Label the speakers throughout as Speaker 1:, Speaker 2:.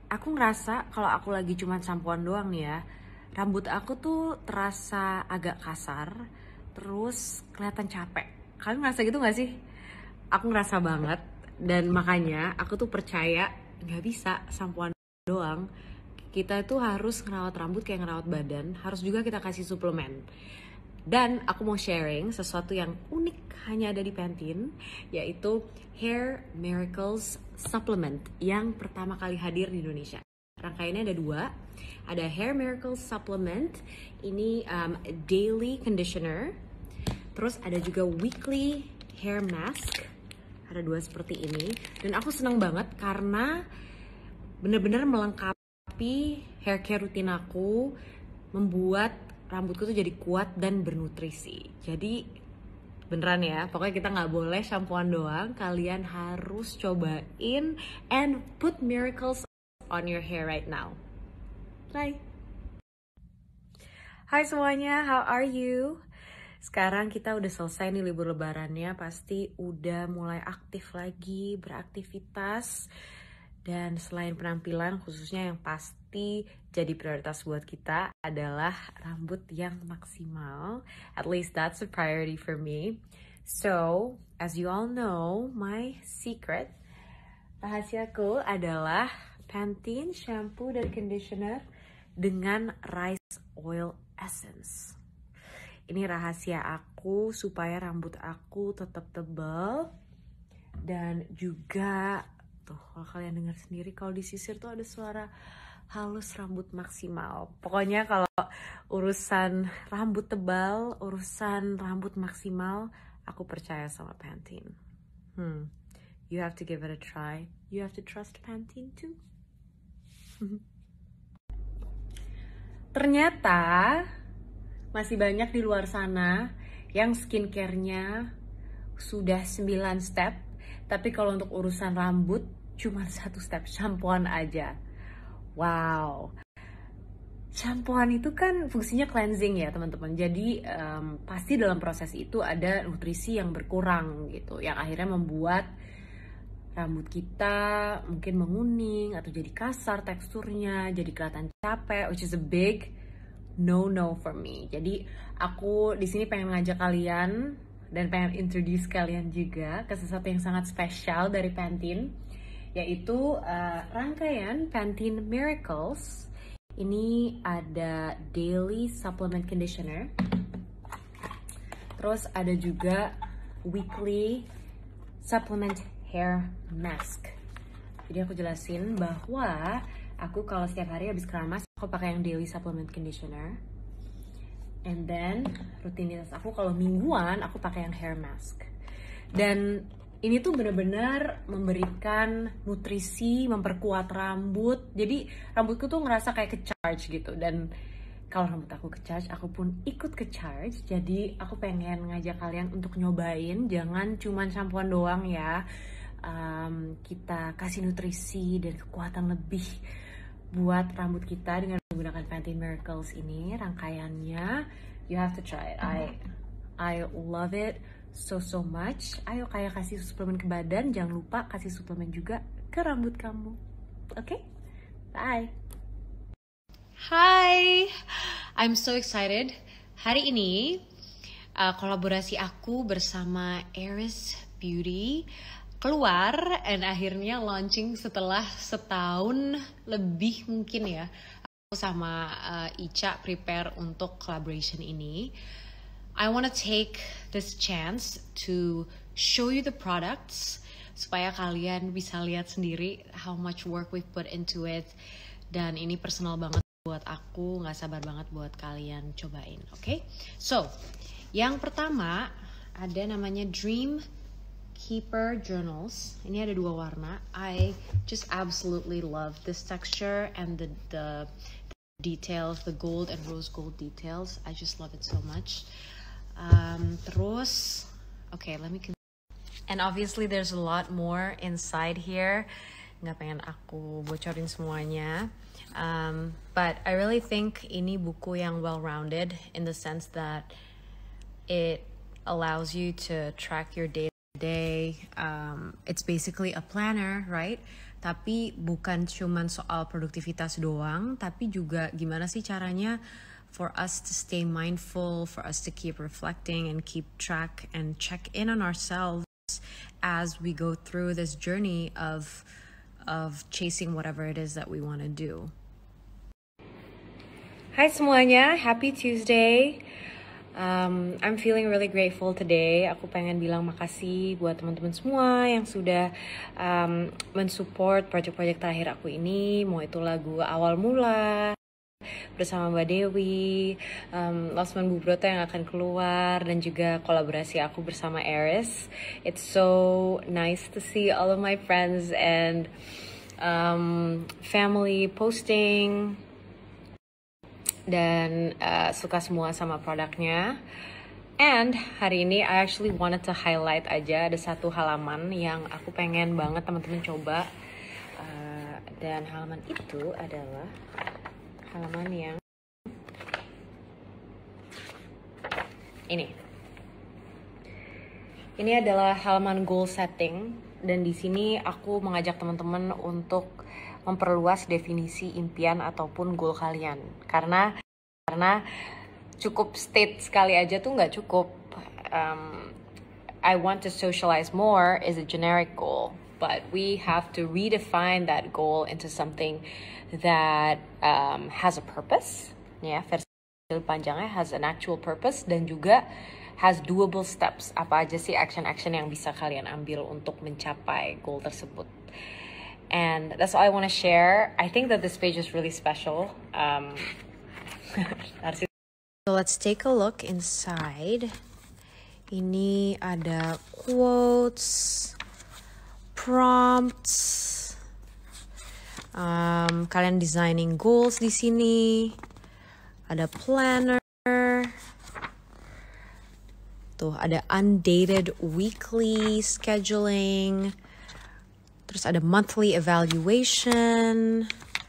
Speaker 1: aku ngerasa kalau aku lagi cuman sampoan doang nih ya, rambut aku tuh terasa agak kasar, terus kelihatan capek. Kalian ngerasa gitu gak sih? Aku ngerasa banget, dan makanya aku tuh percaya nggak bisa sampoan doang. Kita itu harus ngerawat rambut kayak ngerawat badan, harus juga kita kasih suplemen. Dan aku mau sharing sesuatu yang unik hanya ada di Pantene, yaitu Hair Miracles Supplement yang pertama kali hadir di Indonesia. Rangkaiannya ada dua, ada Hair Miracles Supplement, ini daily conditioner, terus ada juga weekly hair mask, ada dua seperti ini. Dan aku senang banget karena bener-bener melengkapi hair care rutin aku, membuat rambutku tuh jadi kuat dan bernutrisi. Jadi beneran ya, pokoknya kita nggak boleh shampooan doang, kalian harus cobain and put miracles on your hair right now. Bye. Hai semuanya, how are you? Sekarang kita udah selesai nih libur lebarannya, pasti udah mulai aktif lagi, beraktivitas. Dan selain penampilan, khususnya yang pasti jadi prioritas buat kita adalah rambut yang maksimal. At least that's a priority for me. So, as you all know, my secret, rahasiaku adalah Pantene shampoo dan conditioner dengan rice oil essence. Ini rahasia aku supaya rambut aku tetap tebal dan juga tuh kalau kalian dengar sendiri kalau disisir tuh ada suara halus rambut maksimal. Pokoknya kalau urusan rambut tebal, urusan rambut maksimal, aku percaya sama Pantene. You have to give it a try. You have to trust Pantene too. Ternyata masih banyak di luar sana yang skincare-nya sudah 9 step, tapi kalau untuk urusan rambut cuma 1 step, shampooan aja. Wow. Shampooan itu kan fungsinya cleansing ya teman-teman. Jadi pasti dalam proses itu ada nutrisi yang berkurang gitu, yang akhirnya membuat rambut kita mungkin menguning atau jadi kasar teksturnya, jadi kelihatan capek, which is a big no for me. Jadi aku di sini pengen ngajak kalian dan pengen introduce kalian juga ke sesuatu yang sangat spesial dari Pantene, yaitu rangkaian Pantene Miracles. Ini ada daily supplement conditioner, terus ada juga weekly supplement hair mask. Jadi aku jelasin bahwa aku kalau setiap hari habis keramas, aku pakai yang daily supplement conditioner. And then rutinitas aku kalau mingguan, aku pakai yang hair mask. Dan ini tuh bener-bener memberikan nutrisi, memperkuat rambut. Jadi rambutku tuh ngerasa kayak ke-charge gitu. Dan kalau rambut aku ke-charge, aku pun ikut ke-charge. Jadi aku pengen ngajak kalian untuk nyobain. Jangan cuman shampooan doang ya. Kita kasih nutrisi dan kekuatan lebih buat rambut kita dengan menggunakan Pantene Miracles ini. Rangkaiannya, you have to try it. I love it so much. Ayo kayak kasih suplemen ke badan, jangan lupa kasih suplemen juga ke rambut kamu. Oke? Bye.
Speaker 2: Hi, I'm so excited. Hari ini kolaborasi aku bersama Eris Beauty keluar and akhirnya launching setelah setahun lebih mungkin ya. Aku sama Ica prepare untuk collaboration ini. I wanna take this chance to show you the products supaya kalian bisa lihat sendiri how much work we've put into it. Dan ini personal banget buat aku, nggak sabar banget buat kalian cobain, okay? So, yang pertama ada namanya Dream Keeper Journals. Ini ada 2 warna. I just absolutely love this texture and the details, the gold and rose gold details. I just love it so much. Terus, okay, let me. And obviously there's a lot more inside here. Nggak pengen aku bocorin semuanya. But I really think ini buku yang well-rounded in the sense that it allows you to track your day. It's basically a planner, right?
Speaker 1: Tapi bukan cuman soal produktivitas doang, tapi juga gimana sih caranya for us to stay mindful, for us to keep reflecting and keep track and check in on ourselves as we go through this journey of chasing whatever it is that we want to do. Hai semuanya, happy Tuesday. I'm feeling really grateful today. Aku pengen bilang makasih buat teman-teman semua yang sudah mensupport project-project terakhir aku ini. Mau itu lagu Awal Mula bersama Mbak Dewi, Losman Bubroto yang akan keluar, dan juga kolaborasi aku bersama Eris. It's so nice to see all of my friends and family posting dan suka semua sama produknya. And hari ini I actually wanted to highlight aja ada satu halaman yang aku pengen banget teman-teman coba, dan halaman itu adalah halaman yang ini adalah halaman goal setting, dan di sini aku mengajak teman-teman untuk memperluas definisi impian ataupun goal kalian, karena cukup state sekali aja tuh nggak cukup. I want to socialize more is a generic goal, but we have to redefine that goal into something that has a purpose, ya, versi panjangnya has an actual purpose, dan juga has doable steps. Apa aja sih action-action yang bisa kalian ambil untuk mencapai goal tersebut. And that's all I want to share. I think that this page is really special. So let's take a look inside. Ini ada quotes, prompts, kalian designing goals di sini. Ada planner. Tuh, ada undated weekly scheduling. Terus ada monthly evaluation.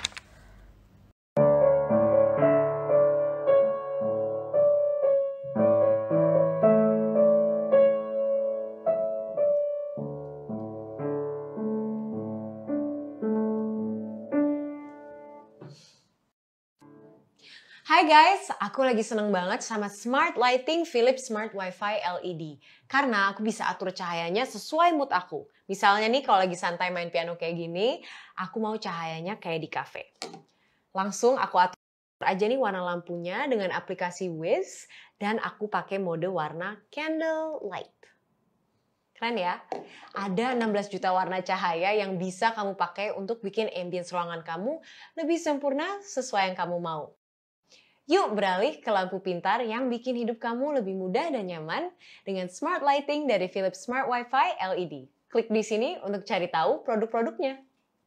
Speaker 2: Hai guys, aku lagi seneng banget sama Smart Lighting Philips Smart Wi-Fi LED. Karena aku bisa atur cahayanya sesuai mood aku. Misalnya nih kalau lagi santai main piano kayak gini, aku mau cahayanya kayak di cafe. Langsung aku atur aja nih warna lampunya dengan aplikasi Wiz, dan aku pakai mode warna candle light. Keren ya? Ada 16 juta warna cahaya yang bisa kamu pakai untuk bikin ambience ruangan kamu lebih sempurna sesuai yang kamu mau. Yuk beralih ke lampu pintar yang bikin hidup kamu lebih mudah dan nyaman dengan Smart Lighting dari Philips Smart Wi-Fi LED. Klik di sini untuk cari tahu produk-produknya.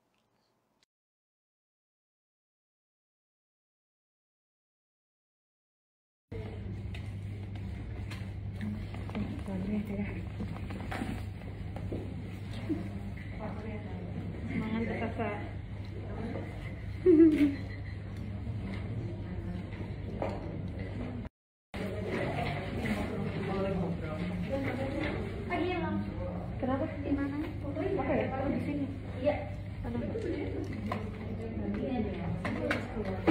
Speaker 3: Kenapa? Di mana? Oke, di sini. Iya.